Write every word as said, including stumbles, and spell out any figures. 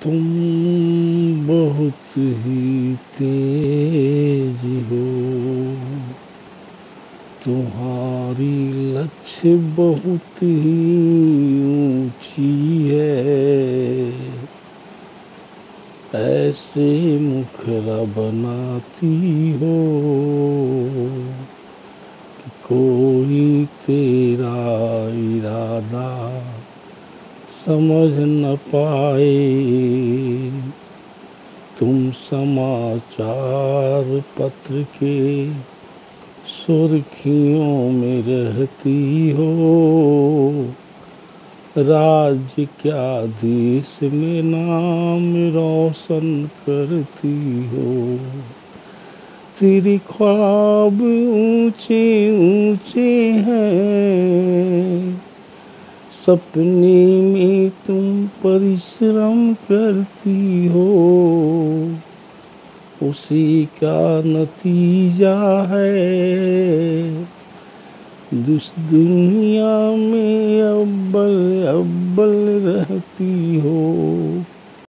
तुम बहुत ही तेज हो, तुम्हारी लक्ष्य बहुत ही ऊंची है। ऐसे मुखरा बनाती हो कि कोई तेरा इरादा समझ न पाए। तुम समाचार पत्र के सुर्खियों में रहती हो, राज्य क्या देश में नाम रोशन करती हो। तेरे ख्वाब ऊंचे ऊंचे हैं, सपने में तुम परिश्रम करती हो, उसी का नतीजा है जिस दुनिया में अव्वल अव्वल रहती हो।